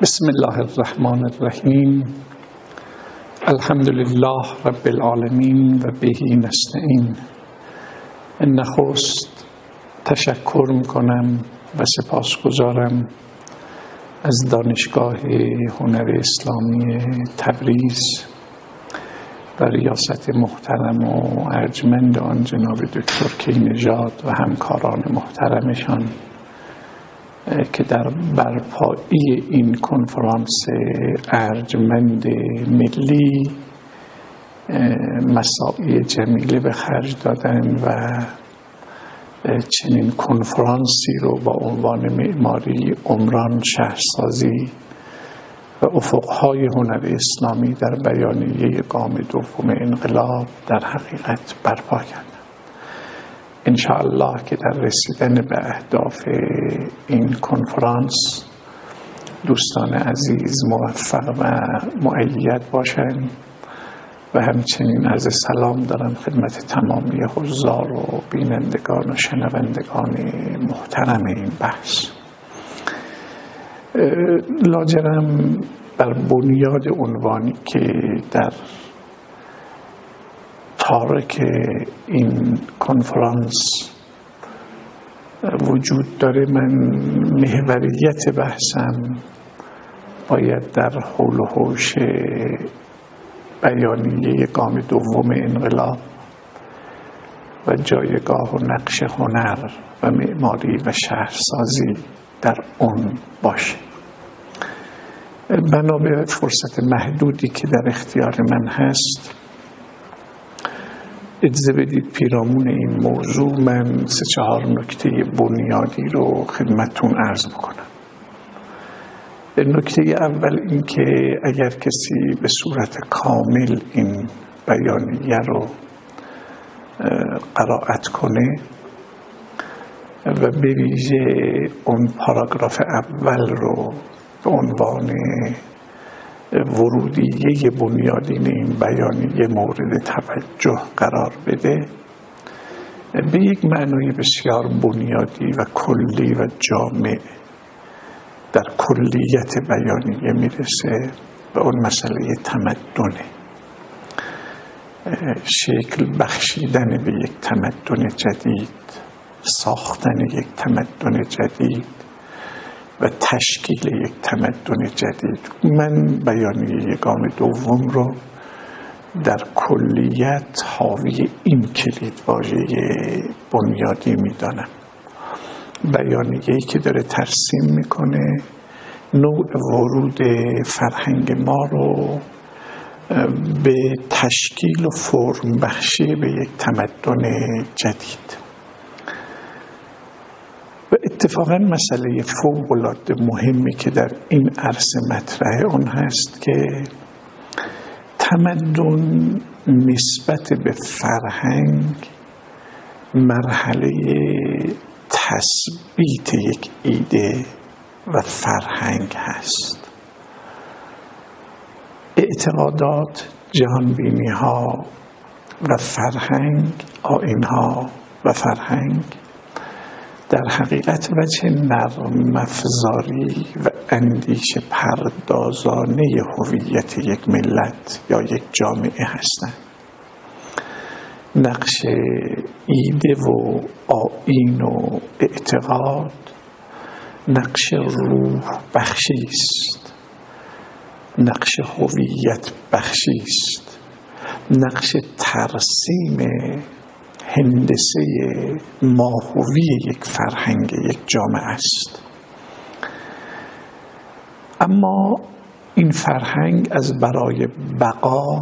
بسم الله الرحمن الرحیم. الحمد لله رب العالمین و بهی نستعین. نخست تشکر میکنم و سپاسگزارم از دانشگاه هنر اسلامی تبریز و ریاست محترم و ارجمند آن جناب دکتر کی‌نژاد و همکاران محترمشان که در برپایی این کنفرانس ارجمند ملی مساعی جمیله به خرج دادن و چنین کنفرانسی رو با عنوان معماری عمران شهرسازی و افقهای هنر اسلامی در بیانیه گام دوم انقلاب در حقیقت برپا کردند. انشاءالله که در رسیدن به اهداف این کنفرانس دوستان عزیز موفق و مؤید باشند و همچنین عرض سلام دارم خدمت تمامی حضار و بینندگان و شنوندگان محترم این بحث. لاجرم بر بنیاد عنوانی که در تارک این کنفرانس وجود داره، من محوریت بحثم باید در حول و حوش بیانیه گام دوم انقلاب و جایگاه و نقش هنر و معماری و شهرسازی در اون باشه. بنا به فرصت محدودی که در اختیار من هست، اجازه بدید پیرامون این موضوع من 3-4 نکته بنیادی رو خدمتتون عرض بکنم. نکته اول این که اگر کسی به صورت کامل این بیانیه رو قرائت کنه و به ویژه اون پاراگراف اول رو به عنوان ورودیه بنیادین این بیانیه مورد توجه قرار بده، به یک معنای بسیار بنیادی و کلی و جامع در کلیت بیانیه میرسه به اون مسئله تمدنه، شکل بخشیدن به یک تمدن جدید، ساختن یک تمدن جدید و تشکیل یک تمدن جدید. من بیانیه گام دوم رو در کلیت حاوی این کلیدواژه بنیادی میدانم. بیانیه‌ای که داره ترسیم میکنه نوع ورود فرهنگ ما رو به تشکیل و فرم بخشی به یک تمدن جدید. و اتفاقا مسئله فوق‌العاده مهمی که در این عرصه مطرحه اون هست که تمدن نسبت به فرهنگ مرحله تثبیت یک ایده و فرهنگ هست. اعتقادات، جهانبینی ها و فرهنگ، آیین ها و فرهنگ در حقیقت وجه نرم افزاری و اندیشه پردازانه هویت یک ملت یا یک جامعه هستند. نقش ایده و آیین و اعتقاد نقش روح بخشی است، نقش هویت بخشی است، نقش ترسیم هندسه ماهوی یک فرهنگ، یک جامعه است. اما این فرهنگ از برای بقا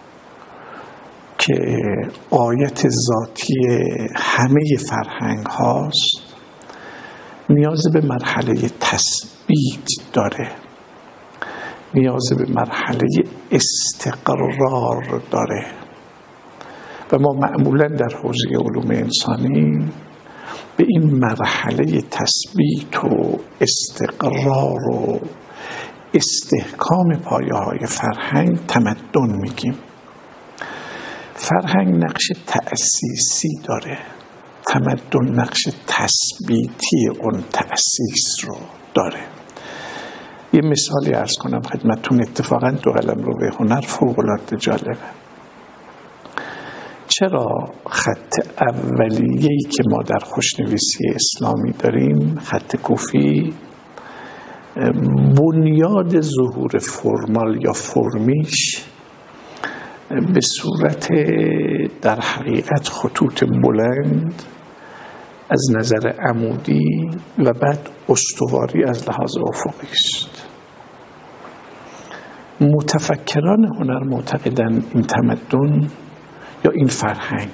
که غایت ذاتی همه فرهنگ هاست نیاز به مرحله تثبیت داره، نیاز به مرحله استقرار داره و ما معمولا در حوزه علوم انسانی به این مرحله تثبیت و استقرار و استحکام پایه‌های فرهنگ تمدن میگیم. فرهنگ نقش تأسیسی داره، تمدن نقش تثبیتی اون تأسیس رو داره. یه مثالی عرض کنم خدمتتون. اتفاقا دو قلمرو هنر فوق‌العاده جالبه. چرا خط اولیه‌ای که ما در خوشنویسی اسلامی داریم، خط کوفی، بنیاد ظهور فرمال یا فرمیش به صورت در حقیقت خطوط بلند از نظر عمودی و بعد استواری از لحاظ افقی است. متفکران هنر معتقدند این تمدن یا این فرهنگ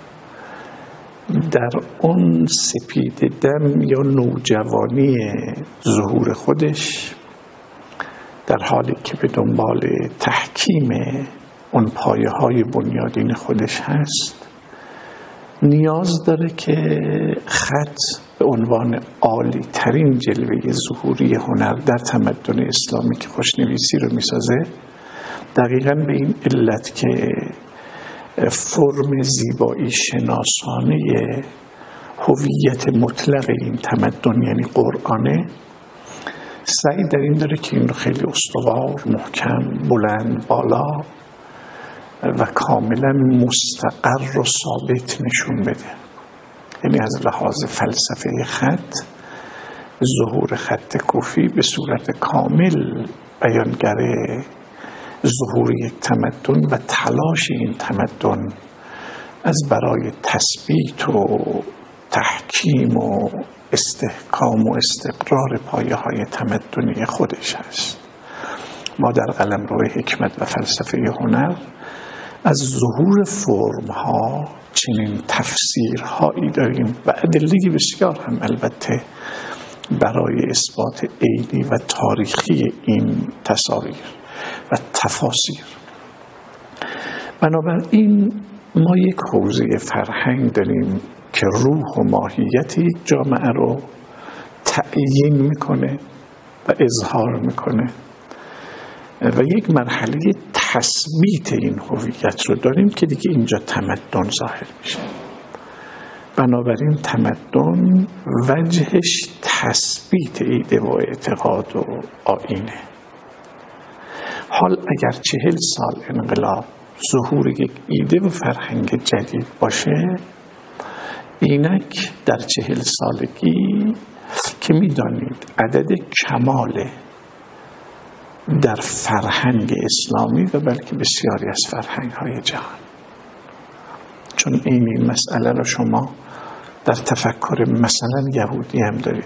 در اون سپید دم یا نوجوانی ظهور خودش، در حالی که به دنبال تحکیم اون پایه های بنیادین خودش هست، نیاز داره که خط به عنوان عالی ترین جلوه ظهوری هنر در تمدن اسلامی که خوشنویسی رو میسازه، دقیقاً به این علت که فرم زیبایی شناسانه هویت مطلق این تمدن یعنی قرآنه، سعی در این داره که این رو خیلی استوار، محکم، بلند، بالا و کاملا مستقر و ثابت نشون بده. یعنی از لحاظ فلسفه خط، ظهور خط کوفی به صورت کامل بیانگر ظهور یک تمدن و تلاش این تمدن از برای تثبیت و تحکیم و استحکام و استقرار پایه های تمدنی خودش هست. ما در قلمرو حکمت و فلسفه هنر از ظهور فرم ها چنین تفسیرهایی داریم و ادله بسیار هم البته برای اثبات عینی و تاریخی این تصاویر و تفاسیر. بنابراین ما یک حوزه فرهنگ داریم که روح و ماهیت یک جامعه رو تعیین میکنه و اظهار میکنه و یک مرحله تثبیت این هویت رو داریم که دیگه اینجا تمدن ظاهر میشه. بنابراین تمدن وجهش تثبیت ایده و اعتقاد و آیینه. حال اگر 40 سال انقلاب ظهور یک ایده و فرهنگ جدید باشه، اینک در 40 سالگی که میدانید عدد کماله در فرهنگ اسلامی و بلکه بسیاری از فرهنگ های جهان. چون این مسئله رو شما در تفکر مثلا یهودی هم دارید،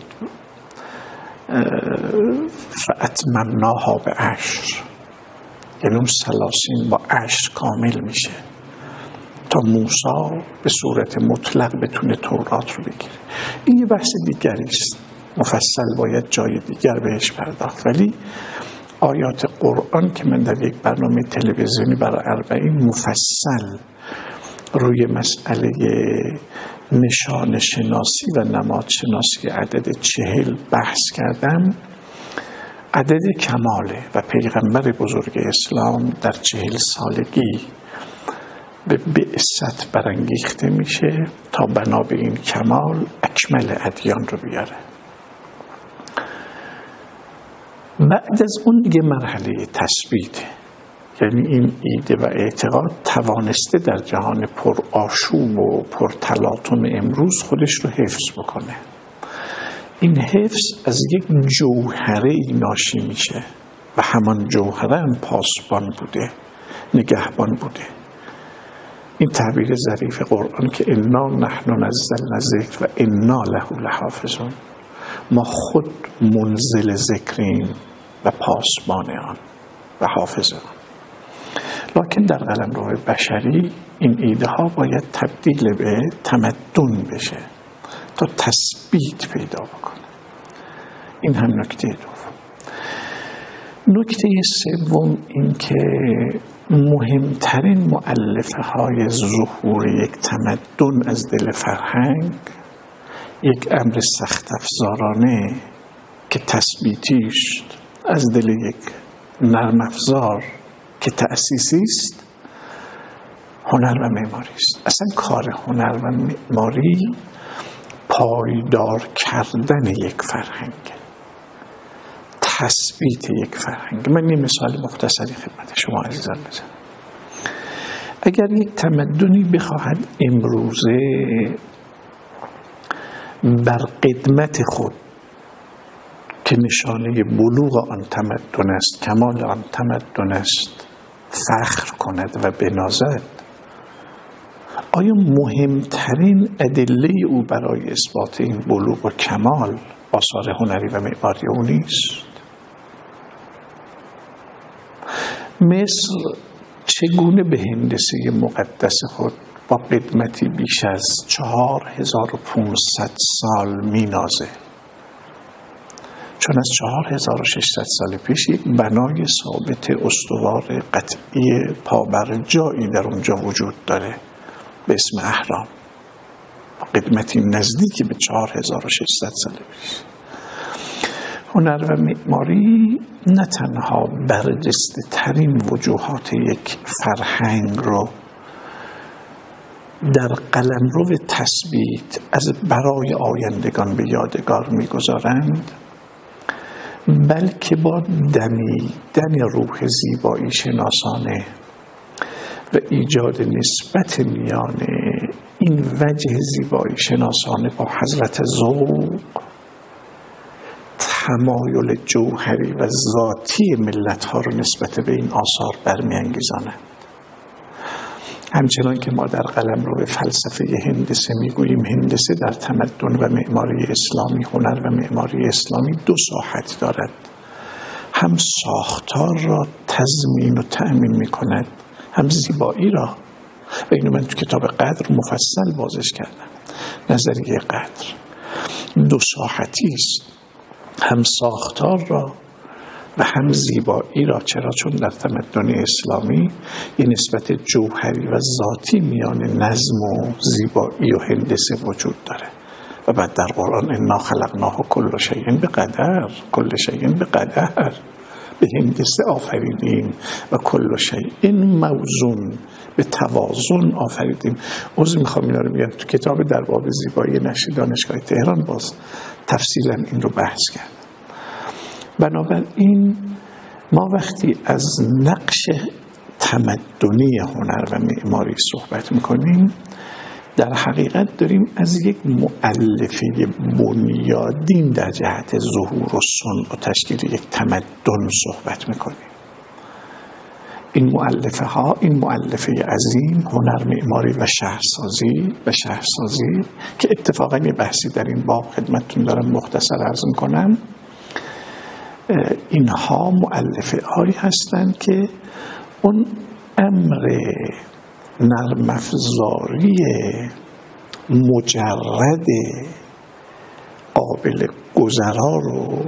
فاتممناها به عشر، یعنی اون 30 با عشر کامل میشه تا موسی به صورت مطلق بتونه تورات رو بگیره. این یه بحث دیگری است، مفصل باید جای دیگر بهش پرداخت. ولی آیات قرآن که من در یک برنامه تلویزیونی برای 40 مفصل روی مسئله نشان شناسی و نماد شناسی عدد 40 بحث کردم، عدد کماله و پیغمبر بزرگ اسلام در 40 سالگی به بعثت برانگیخته میشه تا بنا به این کمال اکمل ادیان رو بیاره. بعد از اون دیگه مرحله تثبیت، یعنی این ایده و اعتقاد توانسته در جهان پر آشوب و پر تلاطم امروز خودش رو حفظ بکنه. این حفظ از یک جوهره ناشی میشه و همان جوهره هم پاسبان بوده، نگهبان بوده. این تعبیر ظریف قرآن که انا نحن نزلنا ذکر و انا له لحافظون، ما خود منزل ذکریم و پاسبان آن و حافظ آن. لکن در قلمرو بشری این ایده ها باید تبدیل به تمدن بشه تا تثبیت پیدا بکنه. این هم نکته دوم. نکته سوم این که مهمترین مؤلفه های ظهور یک تمدن از دل فرهنگ یک امر سخت افزارانه که تثبیتیش از دل یک نرم افزار که تأسیسی است، هنر و معماری است. اصلا کار هنر و معماری پایدار کردن یک فرهنگ، تثبیت یک فرهنگ. من یه مثال مختصری خدمت شما عزیزان بزنم. اگر یک تمدنی بخواهد امروزه بر قدمت خود که نشانه بلوغ آن تمدن است، کمال آن تمدن است، فخر کند و بنازد، آیا مهمترین ادله او برای اثبات این بلوغ و کمال آثار هنری و معماری او نیست؟ مصر چگونه به هندسه مقدس خود با قدمتی بیش از 4500 سال مینازه؟ چون از 4600 سال پیش یک بنای ثابت استوار قطعی پابرجایی در اونجا وجود داره به اسم اهرام، با قدمتی نزدیکی به 4600 سال پیش. هنر و معماری نه تنها برجسته ترین وجوهات یک فرهنگ رو در قلمرو تثبیت از برای آیندگان به یادگار می‌گذارند، بلکه با دمیدن روح زیبایی شناسانه و ایجاد نسبت میان این وجه زیبایی شناسانه با حضرت ذوق، تمایل جوهری و ذاتی ملت‌ها رو نسبت به این آثار برمی‌انگیزانند. همچنان که ما در قلمرو فلسفه هندسه میگوییم هندسه در تمدن و معماری اسلامی، هنر و معماری اسلامی دو ساحت دارد، هم ساختار را تضمین و تأمین میکند، هم زیبایی را. و اینو من تو کتاب قدر مفصل بازش کردم. نظریه قدر دو ساحتی است، هم ساختار را و هم زیبایی را. چرا؟ چون در تمدن اسلامی یه نسبت جوهری و ذاتی میان نظم و زیبایی و هندسه وجود داره. و بعد در قرآن انا خلقناه کل شیء بقدر، کل شیء بقدر، به هندسه آفریدیم و کل شیء موزون، به توازن آفریدیم. عذر میخوام اینا رو میگم تو کتاب در باب زیبایی نشر دانشگاه تهران باز تفصیلا این رو بحث کرد. بنابراین ما وقتی از نقش تمدنی هنر و معماری صحبت میکنیم، در حقیقت داریم از یک مؤلفه بنیادین در جهت ظهور و صنع و تشکیل یک تمدن صحبت میکنیم. این مؤلفه عظیم، هنر، معماری و شهرسازی که اتفاقا یه بحثی در این باب خدمتتون دارم مختصر عرض میکنم، اینها مؤلفه هایی هستند که اون امر نرم افزاری مجرد قابل گذرا رو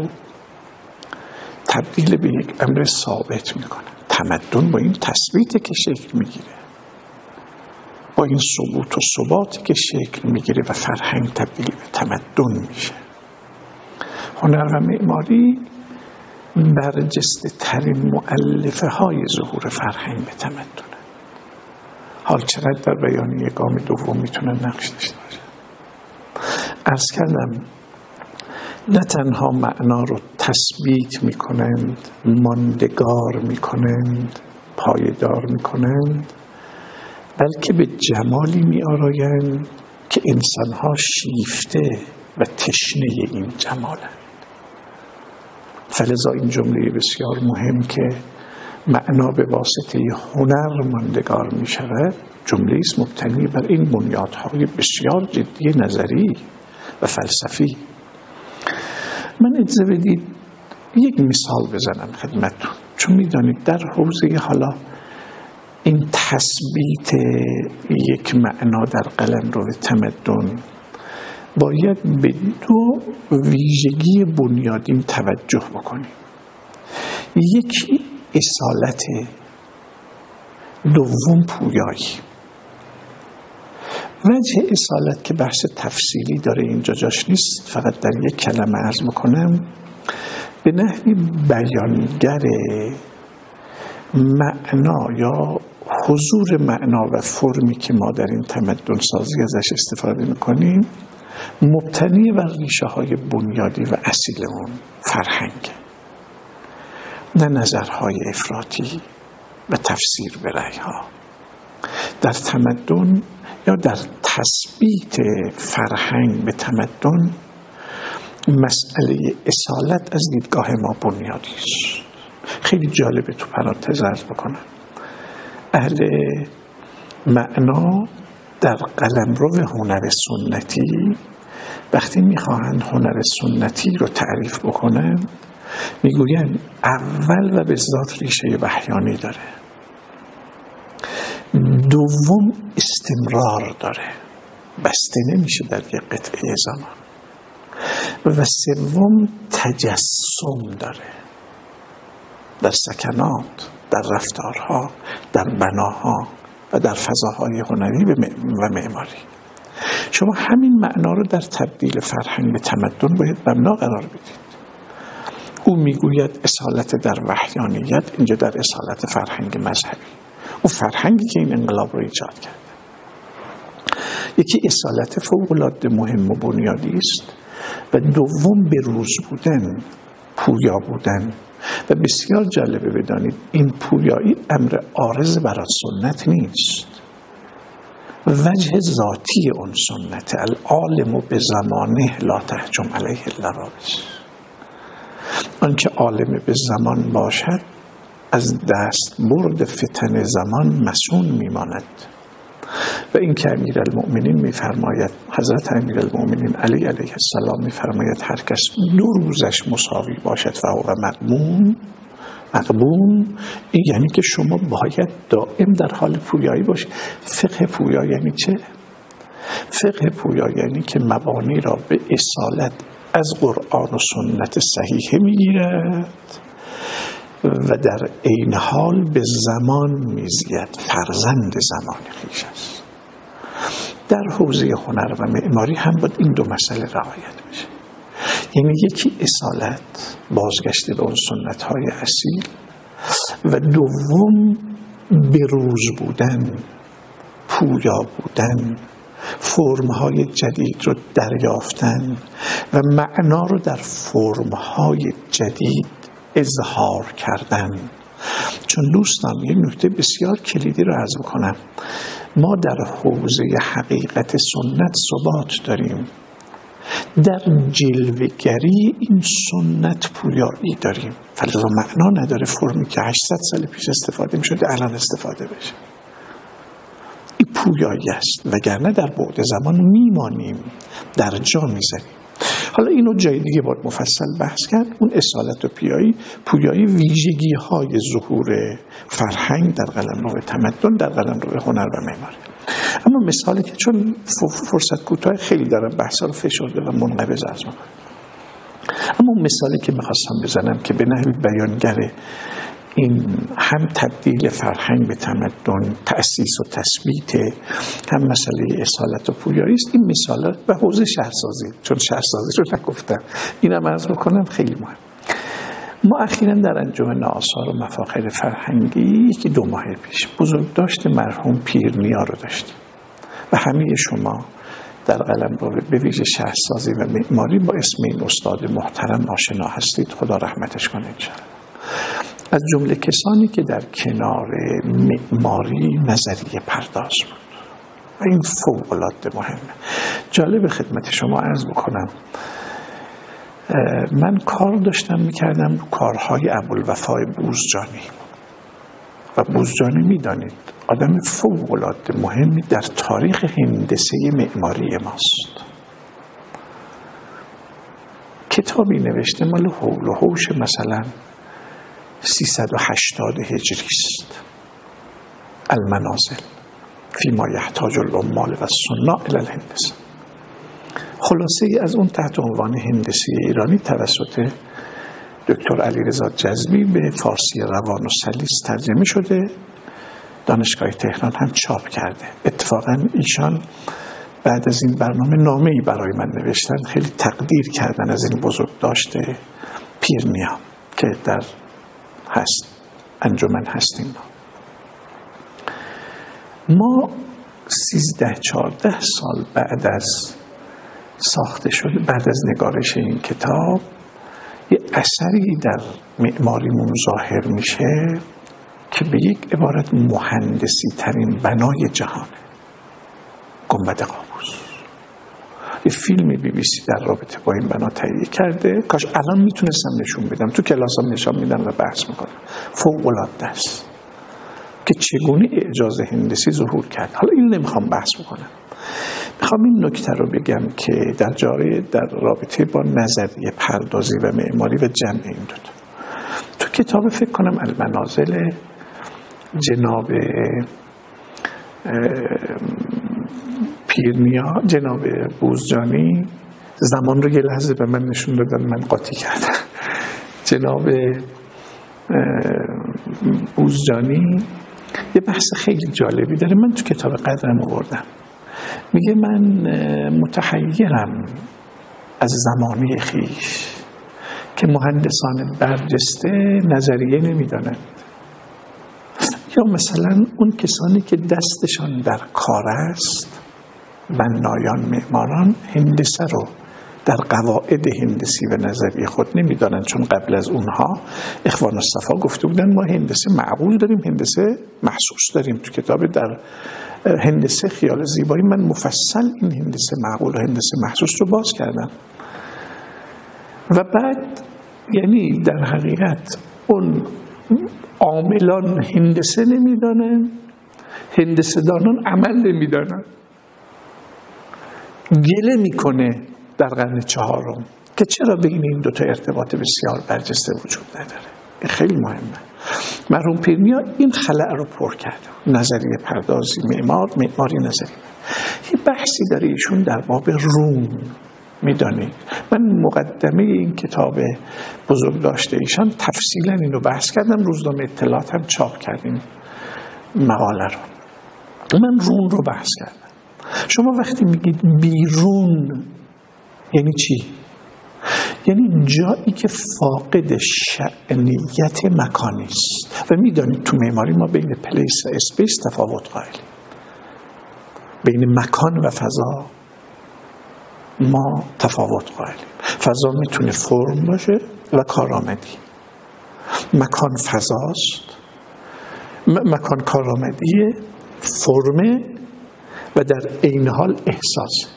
تبدیل به یک امر ثابت میکنه. تمدن با این تثبیت که شکل میگیره، با این ثبوت و ثباتی که شکل میگیره و فرهنگ تبدیل به تمدن میشه. هنر و معماری برجسته ترین مؤلفه های ظهور فرهنگ به تمدن. حال چقدر در بیانیه گام دوم میتونن نقش داشته باشن. عرض کردم نه تنها معنا رو تثبیت میکنند، ماندگار میکنند، پایدار میکنند، بلکه به جمالی میآرایند که انسانها شیفته و تشنه این جمالند. فلذا این جمله بسیار مهم که معنا به واسطه هنر ماندگار می شود، جمله است مبتنی بر این بنیادهای بسیار جدی نظری و فلسفی. من اجازه بدید یک مثال بزنم خدمتتون، چون میدانید در حوزه حالا این تثبیت یک معنا در قلمرو تمدن باید به دو ویژگی بنیادین توجه بکنیم. یکی اصالت، دوم پویایی. وجه اصالت که بحث تفصیلی داره اینجا جاش نیست، فقط در یک کلمه عرض میکنم. به نحوی بیانگر معنا یا حضور معنا و فرمی که ما در این تمدن سازی ازش استفاده میکنیم مبتنی بر ریشه های بنیادی و اصیل اون فرهنگ. نه نظرهای افراطی و تفسیر به رأیها. در تمدن یا در تثبیت فرهنگ به تمدن مسئله اصالت از دیدگاه ما بنیادی است. خیلی جالبه تو پرانتز عرض بکنم، اهل معنا در قلمرو هنر سنتی وقتی میخواهند هنر سنتی رو تعریف بکنن میگوین اول و به ذات ریشه وحیانی داره، دوم استمرار داره، بسته نمیشه در یک قطعه زمان، و سوم تجسم داره در سکنات، در رفتارها، در بناها و در فضاهای هنری و معماری. شما همین معنا رو در تبدیل فرهنگ به تمدن باید مبنا قرار بدید. او میگوید اصالت در وحیانیت، اینجا در اصالت فرهنگ مذهبی، او فرهنگی که این انقلاب رو ایجاد کرد. یکی اصالت فوق‌العاده مهم و بنیادی است و دوم به روز بودن، پویا بودن. و بسیار جالبه بدانید این پویایی امر عارض بر سنت نیست، وجه ذاتی اون سنت. العالم به زمانه لا تهجم علیه اللوابس. آنکه عالم به زمان باشد از دست برد فتن زمان مسون میماند. و این که امیرالمؤمنین میفرماید، حضرت امیرالمؤمنین علی علیه السلام میفرماید هر کس 2 روزش مساوی باشد فهو مغبون، این یعنی که شما باید دائم در حال پویایی باشید. فقه پویا یعنی چه؟ فقه پویا یعنی که مبانی را به اصالت از قرآن و سنت صحیحه میگیرد و در عین حال به زمان میزید، فرزند زمان خویش است. در حوزه هنر و معماری هم باید این 2 مسئله رعایت بشه. یعنی یکی اصالت، بازگشت به اون سنت های اصیل، و دوم بروز بودن، پویا بودن، فرم‌های جدید رو دریافتن و معنا رو در فرم‌های جدید اظهار کردن. چون دوستان یک نکته بسیار کلیدی رو عرض بکنم، ما در حوزه حقیقت سنت ثبات داریم، در جلوه‌گری این سنت پویایی داریم. فلذا معنا نداره فرمی که 800 سال پیش استفاده می‌شده الان استفاده بشه. این پویایی است، وگرنه در بعد زمان میمانیم، در جا میزنیم. حالا اینو جای دیگه باید مفصل بحث کرد. اون اصالت و پویایی ویژگی های ظهور فرهنگ در قلمرو تمدن، در قلمرو هنر و معماری. اما مثالی که چون فرصت کوتاه خیلی دارم بحثا رو فشرده و منقبض عرض می‌کنم، اما مثالی که می‌خواستم بزنم که به نحوی بیانگر این هم تبدیل فرهنگ به تمدن، تأسیس و تثبیت، هم مسئله اصالت و پویایی است. این مثال به حوزه شهرسازی، چون شهرسازی رو نگفتم اینم عرض بکنم خیلی مهم. ما اخیراً در انجمن آثار و مفاخر فرهنگی که 2 ماه پیش بزرگداشت مرحوم پیرنیا رو داشتیم و همه شما در قلمرو به ویژه شهرسازی و معماری با اسم این استاد محترم آشنا هستید، خدا رحمتش کنه انشاءالله. از جمله کسانی که در کنار معماری نظریه پرداز بود و این فوق‌العاده مهمه. جالب خدمت شما عرض بکنم، من کار داشتم میکردم کارهای ابوالوفای بوزجانی و بوزجانی میدانید آدم فوق‌العاده مهمی در تاریخ هندسه معماری ماست. کتابی نوشته مال حول و حوش مثلا 380 هجری است، المنازل فی ما یحتاج العمال و الصناع الی الهندسه. خلاصه ای از اون تحت عنوان هندسه ایرانی توسط دکتر علیرضا جذبی به فارسی روان و سلیس ترجمه شده، دانشگاه تهران هم چاپ کرده. اتفاقا ایشان بعد از این برنامه نامه‌ای برای من نوشتن، خیلی تقدیر کردن از این بزرگداشت پیرنیا که در انجمن هستیم. ما 13-14 سال بعد از ساخته شده، بعد از نگارش این کتاب، یه اثری در معماریمون ظاهر میشه که به یک عبارت مهندسی ترین بنای جهانه، گنبد قابوس. یه فیلم BBC در رابطه با این بنا تهیه کرده، کاش الان میتونستم نشون بدم، تو کلاسام نشون میدم و بحث میکنم. فوق العاده است که چگونه اعجاز هندسی ظهور کرد. حالا این نمیخوام بحث بکنم، میخوام این نکته رو بگم که در رابطه با نظریه پردازی و معماری و جمع این دوتا، تو کتاب فکر کنم المنازل جناب پیرنیا، جناب بوزجانی، زمان رو یه لحظه به من نشون دادن، من قاطی کردم. جناب بوزجانی یه بحث خیلی جالبی داره، من تو کتاب قدرم آوردم. میگه من متحیرم از زمانه خیش که مهندسان برجسته نظریه نمیدانند، یا مثلا اون کسانی که دستشان در کار است، بنایان، معماران، هندسه رو در قواعد هندسی و نظری خود نمیدانند، چون قبل از اونها اخوان الصفا گفته بودن ما هندسه معقول داریم، هندسه محسوس داریم. تو کتاب در هندسه خیال زیبایی من مفصل این هندسه معقول و هندسه محسوس رو باز کردم. و بعد یعنی در حقیقت اون عاملان هندسه نمیدانن، هندسه دانان عمل نمیدانن. گله میکنه در قرن چهارم که چرا بین این دوتا ارتباط بسیار برجسته وجود نداره. این خیلی مهمه. مرحوم پیرنیا این خلأ رو پر کرد، نظریه پردازی معماری نظری. یه بحثی داره ایشون در باب روم، میدانید من مقدمه این کتاب بزرگ داشته ایشان تفصیلا اینو بحث کردم، روزنامه اطلاعات هم چاپ کردیم مقاله رو. من روم رو بحث کردم. شما وقتی میگید بیرون یعنی چی؟ یعنی جایی که فاقد شأنیت مکانی است. و میدانید تو معماری ما بین پلیس و اسپیس تفاوت قائلیم، بین مکان و فضا ما تفاوت قائلیم. فضا میتونه فرم باشه و کارآمدی، مکان فضاست، مکان کارآمدیه، فرمه و در عین حال احساس.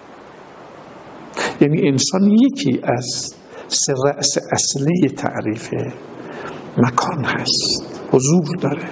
یعنی انسان یکی از سه رأس اصلی تعریف مکان هست، حضور داره.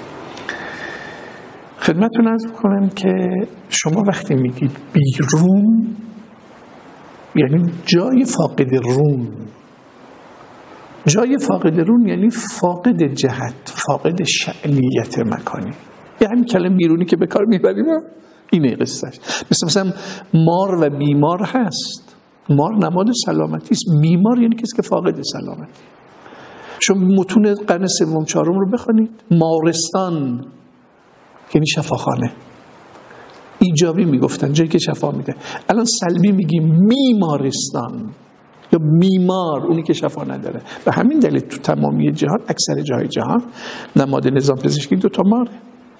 خدمتتون عرض می‌کنم که شما وقتی میگید بیرون یعنی جای فاقد روم. جای فاقد روم یعنی فاقد جهت، فاقد شأنیت مکانی. یعنی کلمه بیرونی که به کار میبریم اینه قصهش. مثلا مار و بیمار هست. مار نماد سلامتی است، بیمار یعنی کسی که فاقد سلامتی. شما متون قرن سوم چهارم رو بخونید، مارستان یعنی شفاخانه. ایجابی میگفتن جایی که شفا میده. الان سلبی میگیم بیمارستان یا بیمار، اونی که شفا نداره. و همین دلیل تو تمامی جهان، اکثر جای جهان، نماد نظام پزشکی دوتا ماره: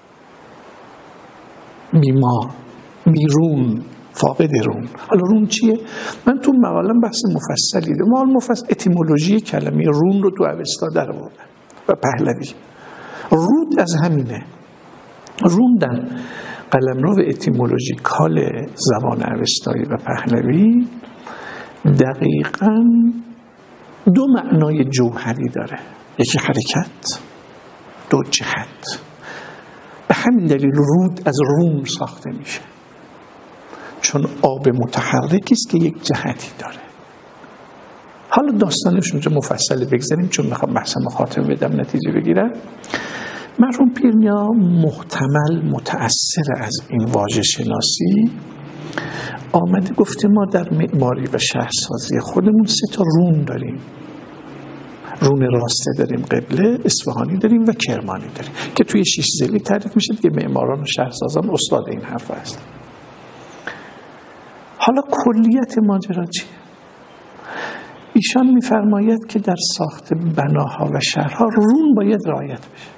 بیمار، بیرون، فاقد روم. حالا روم چیه؟ من تو مقالم بحث مفصلی دارم. مفصل اتیمولوژی کلمه روم رو تو اوستا در آوردن و پهلوی. رود از همینه. روم در قلمرو اتیمولوژیکال زبان اوستایی و پهلوی دقیقاً دو معنای جوهری داره: یکی حرکت، دو جهت. به همین دلیل رود از روم ساخته میشه، چون آب متحرکی است که یک جهتی داره. حالا داستانش اونجا مفصل بگذاریم چون میخوام بحث مخاطب بدم نتیجه بگیرم. مرحوم پیرنیا محتمل متأثر از این واژه شناسی آمده گفته ما در معماری و شهرسازی خودمون 3 تا روم داریم. رون راسته داریم، قبله، اصفهانی داریم و کرمانی داریم که توی 6 ضلعی تعریف میشه که معماران و شهرسازان استاد این حرف هست. حالا کلیت ماجرا چیه؟ ایشان میفرماید که در ساخت بناها و شهرها رون باید رعایت بشه.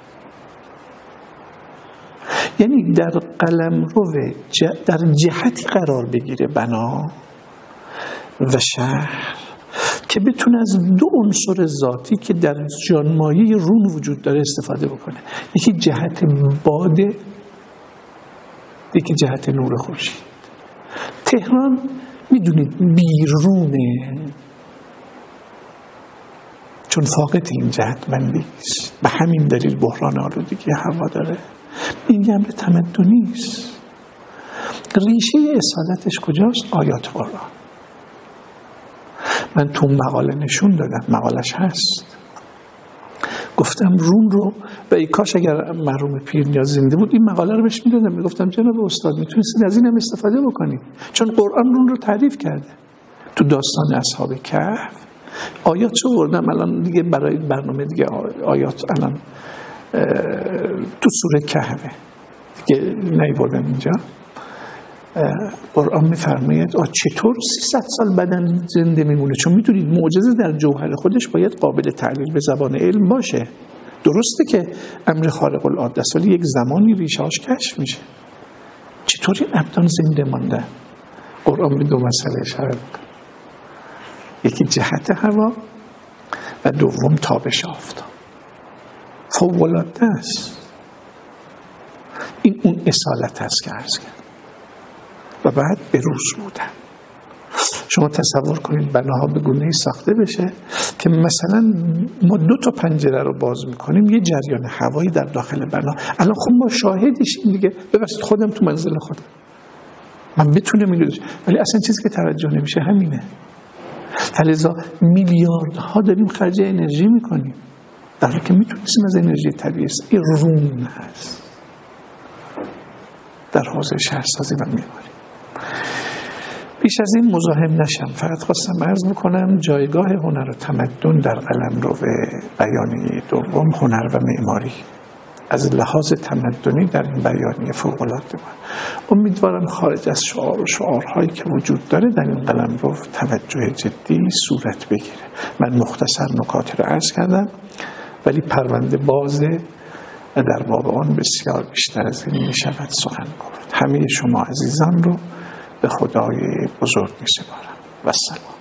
یعنی در قلمرو در جهتی قرار بگیره بنا و شهر که بتونه از دو عنصر ذاتی که در جانمایه رون وجود داره استفاده بکنه. یکی جهت باده، یکی جهت نور خورشید. تهران میدونید بیرونه، چون فاقد این جهت بندیست، به همین دلیل بحران آلودگی هوا داره. این امر تمدنی است. ریشه اصالتش کجاست؟ آیات قرآن. من تو مقاله نشون دادم، مقالش هست، گفتم رون رو و ای کاش اگر مرحوم پیرنیاز زنده بود این مقاله رو بهش میدادم، میگفتم جناب استاد میتونستید از این هم استفاده بکنید، چون قرآن رون رو تعریف کرده. تو داستان اصحاب کهف آیات چه بردم الان دیگه برای برنامه دیگه، آیات الان تو سوره کهفه دیگه نیوردم اینجا. قرآن میفرماید چطور 300 سال بدن زنده میمونه؟ چون میدونید معجزه در جوهر خودش باید قابل تعلیل به زبان علم باشه. درسته که امر خارق العاده است، ولی یک زمانی ریشه‌اش کشف میشه. چطور این ابدان زنده مانده؟ قرآن به دو مسئله اشاره میکنه، یکی جهت هوا و دوم تابش آفتاب. فوق‌العاده است. این اون اصالت هست که عرض کرد. و بعد به روز بودن. شما تصور کنید بناها به گونه‌ای ساخته بشه که مثلا ما 2 پنجره رو باز میکنیم، یه جریان هوایی در داخل بنا. الان خب ما شاهدیشیم دیگه، ببخشید خودم تو منزل خودم من بتونم اینو، ولی اصلا چیزی که توجه نمیشه همینه. فلذا میلیاردها داریم خرج انرژی میکنیم در حالی که میتونستیم از انرژی طبیعی است. این رون هست در حوزه شهرسازی و معماری. بیش از این مزاحم نشم، فقط خواستم عرض بکنم جایگاه هنر و تمدن در قلمرو بیانیه دوم، هنر و معماری از لحاظ تمدنی در این بیانیه فوق‌العاده بود. امیدوارم خارج از شعار و شعارهایی که وجود داره در این قلمرو توجه جدی صورت بگیره. من مختصر نکاتی رو عرض کردم، ولی پرونده بازه و در باب آن بسیار بیشتر از این میشود سخن گفت. همه شما عزیزان رو به خدای بزرگ می‌سپارم. و السلام.